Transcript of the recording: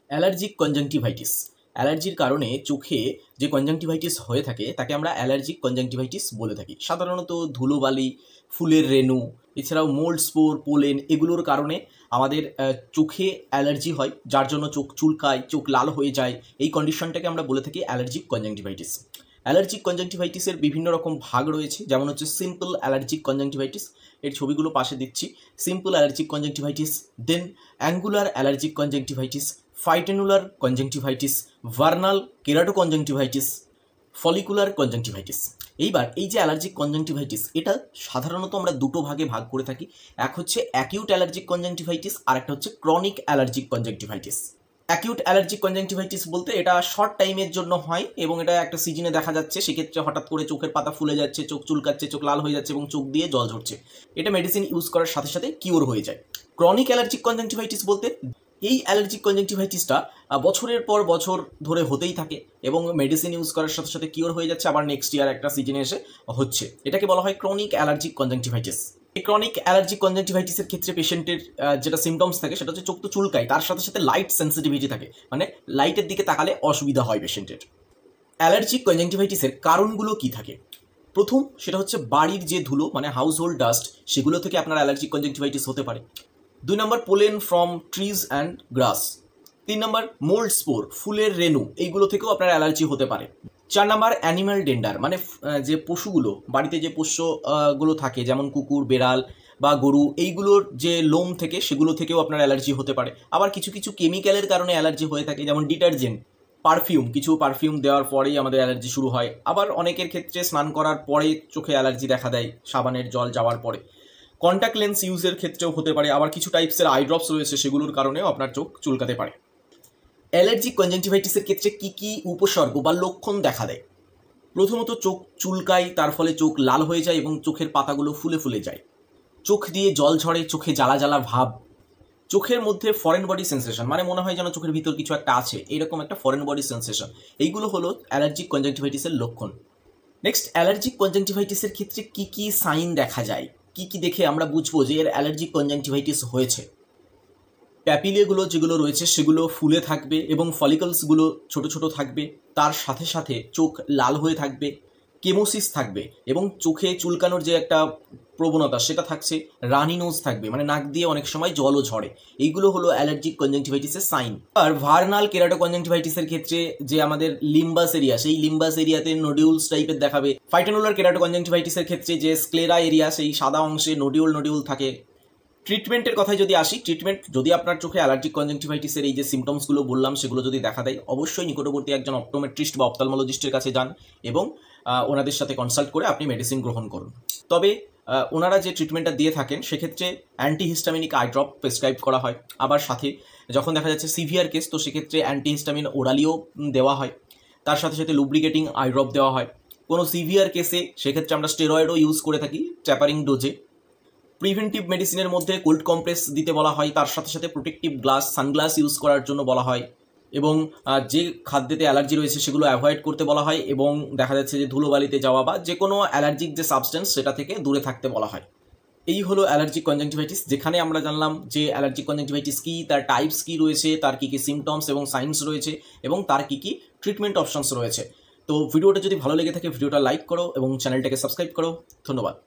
Allergic conjunctivitis. অ্যালার্জির কারণে চোখে যে কনজাংটিভাইটিস হয়ে থাকে তাকে আমরা অ্যালার্জিক কনজাংটিভাইটিস বলে থাকি। সাধারণত ধুলোবালি, ফুলের রেণু, এছাড়াও মোল্ড, স্পোর, পোলেন এগুলোর কারণে আমাদের চোখে অ্যালার্জি হয়, যার জন্য চোখ চুলকায়, চোখ লাল হয়ে যায়। এই কন্ডিশনটাকে আমরা বলে থাকি অ্যালার্জিক কনজাংটিভাইটিস। অ্যালার্জিক কনজাংটিভাইটিসের বিভিন্ন রকম ভাগ রয়েছে, যেমন হচ্ছে সিম্পল অ্যালার্জিক কনজাংটিভাইটিস, এর ছবিগুলো পাশে দিচ্ছি। Simple allergic conjunctivitis, then angular allergic conjunctivitis, phlyctenular conjunctivitis, vernal keratoconjunctivitis, follicular conjunctivitis. এইবার এই যে অ্যালার্জিক কনজাংটিভাইটিস, এটা সাধারণত আমরা দুটো ভাগে ভাগ করে থাকি। এক হচ্ছে অ্যাকিউট অ্যালার্জিক কনজাংটিভাইটিস, আর একটা হচ্ছে chronic allergic conjunctivitis. Acute allergic conjunctivitis বলতে এটা শর্ট টাইমের জন্য হয় এবং এটা একটা সিজনে দেখা যাচ্ছে। সেক্ষেত্রে হঠাৎ করে চোখের পাতা ফুলে যাচ্ছে, চোখ চুলকাচ্ছে, চোখ লাল হয়ে যাচ্ছে এবং চোখ দিয়ে জল ঝরছে। এটা মেডিসিন ইউজ করার সাথে সাথে কিওর হয়ে যায়। ক্রনিক অ্যালার্জিক কনজাংটিভাইটিস বলতে এই অ্যালার্জিক কনজাংটিভাইটিসটা বছরের পর বছর ধরে হতেই থাকে এবং মেডিসিন ইউজ করার সাথে সাথে কিওর হয়ে যাচ্ছে, আবার নেক্সট ইয়ার একটা সিজনে এসে হচ্ছে। এটাকে বলা হয় ক্রনিক অ্যালার্জিক কনজাংটিভাইটিস। এই ক্রনিক অ্যালার্জিক কনজাংটিভাইটিসের ক্ষেত্রে পেশেন্টের যেটা সিমটমস থাকে সেটা হচ্ছে চোখ তো চুলকায়, তার সাথে সাথে লাইট সেন্সিটিভিটি থাকে, মানে লাইটের দিকে তাকালে অসুবিধা হয় পেশেন্টের। অ্যালার্জিক কনজাংটিভাইটিসের কারণগুলো কি থাকে? প্রথম সেটা হচ্ছে বাড়ির যে ধুলো, মানে হাউস হোল্ড ডাস্ট, সেগুলো থেকে আপনার অ্যালার্জিক কনজাংটিভাইটিস হতে পারে। 2 number pollen from trees and grass. 3 number mould spore, ফুলের রেণু, এইগুলো থেকেও আপনার অ্যালার্জি হতে পারে। 4 নম্বর অ্যানিম্যাল ডেন্ডার, মানে যে পশুগুলো, বাড়িতে যে পোষ্যগুলো থাকে যেমন কুকুর, বেড়াল বা গরু, এইগুলোর যে লোম থেকে সেগুলো থেকেও আপনার অ্যালার্জি হতে পারে। আবার কিছু কিছু কেমিক্যালের কারণে অ্যালার্জি হয়ে থাকে, যেমন ডিটারজেন্ট, পারফিউম, কিছু পারফিউম দেওয়ার পরেই আমাদের অ্যালার্জি শুরু হয়। আবার অনেকের ক্ষেত্রে স্নান করার পরে চোখে অ্যালার্জি দেখা দেয়, সাবানের জল যাওয়ার পরে। কন্ট্যাক্ট লেন্স ইউজের ক্ষেত্রেও হতে পারে। আবার কিছু টাইপসের আই ড্রপস রয়েছে, সেগুলোর কারণেও আপনার চোখ চুলকাতে পারে। অ্যালার্জিক কনজাংটিভাইটিসের ক্ষেত্রে কি কি উপসর্গ বা লক্ষণ দেখা দেয়? প্রথমত চোখ চুলকায়, তার ফলে চোখ লাল হয়ে যায় এবং চোখের পাতাগুলো ফুলে ফুলে যায়। চোখ দিয়ে জল ঝরে, চোখে জ্বালা জ্বালা ভাব। চোখের মধ্যে ফরেন বডি সেন্সেশন, মানে মনে হয় যেন চোখের ভিতর কিছু একটা আছে, এরকম একটা ফরেন বডি সেন্সেশন। এইগুলো হলো অ্যালার্জিক কনজাংটিভাইটিসের লক্ষণ। নেক্সট, অ্যালার্জিক কনজাংটিভাইটিসের ক্ষেত্রে কি কি সাইন দেখা যায়, কি কি দেখে আমরা বুঝবো যে এর অ্যালার্জিক কনজাংটিভাইটিস হয়েছে? প্যাপিলেগুলো যেগুলো রয়েছে সেগুলো ফুলে থাকবে এবং ফলিকলসগুলো ছোট ছোট থাকবে, তার সাথে সাথে চোখ লাল হয়ে থাকবে, কেমোসিস থাকবে এবং চোখে চুলকানোর যে একটা প্রবণতা সেটা থাকছে, রানি নোজ থাকবে, মানে নাক দিয়ে অনেক সময় জলও ঝরে। এইগুলো হলো অ্যালার্জিক কনজাংটিভাইটিসের সাইন। আর ভার্নাল কেরাটোকনজাংটিভাইটিসের ক্ষেত্রে যে আমাদের লিম্বাস এরিয়া, সেই লিম্বাস এরিয়াতে নোডিউলস টাইপের দেখাবে। ফাইটেনুলার কেরাটোকনজাংটিভাইটিসের ক্ষেত্রে যে স্ক্লেরা এরিয়া, সেই সাদা অংশে নোডিউল নোডিউল থাকে। ট্রিটমেন্টের কথায় যদি আসি, ট্রিটমেন্ট যদি আপনার চোখে অ্যালার্জিক কনজাংটিভাইটিসের এই যে সিমটমসগুলো বললাম সেগুলো যদি দেখা দেয়, অবশ্যই নিকটবর্তী একজন অপটোমেট্রিস্ট বা অপথলমোলজিস্টের কাছে যান এবং ওনাদের সাথে কনসাল্ট করে আপনি মেডিসিন গ্রহণ করুন। তবে ওনারা যে ট্রিটমেন্টটা দিয়ে থাকেন সেক্ষেত্রে অ্যান্টিহিস্টামিনিক আই ড্রপ প্রেসক্রাইব করা হয়। আবার সাথে যখন দেখা যাচ্ছে সিভিয়ার কেস, তো সেক্ষেত্রে অ্যান্টিহিস্টামিন ওরালিও দেওয়া হয়, তার সাথে সাথে লুব্রিকেটিং আই ড্রপ দেওয়া হয়। কোনো সিভিয়ার কেসে সেক্ষেত্রে আমরা স্টেরয়েডও ইউজ করে থাকি ট্যাপারিং ডোজে। প্রিভেন্টিভ মেডিসিনের মধ্যে কোল্ড কম্প্রেস দিতে বলা হয়, তার সাথে সাথে প্রোটেক্টিভ গ্লাস, সানগ্লাস ইউজ করার জন্য বলা হয় এবং যে খাদ্যেতে অ্যালার্জি রয়েছে সেগুলো অ্যাভয়েড করতে বলা হয় এবং দেখা যাচ্ছে যে ধুলোবালিতে যাওয়া বা যে কোনো অ্যালার্জিক যে সাবস্টেন্স সেটা থেকে দূরে থাকতে বলা হয়। এই হলো অ্যালার্জিক কনজাংটিভাইটিস, যেখানে আমরা জানলাম যে অ্যালার্জিক কনজাংটিভাইটিস কী, তার টাইপস কী রয়েছে, তার কী কী সিমটমস এবং সাইন্স রয়েছে এবং তার কী কী ট্রিটমেন্ট অপশনস রয়েছে। তো ভিডিওটা যদি ভালো লেগে থাকে ভিডিওটা লাইক করো এবং চ্যানেলটাকে সাবস্ক্রাইব করো। ধন্যবাদ।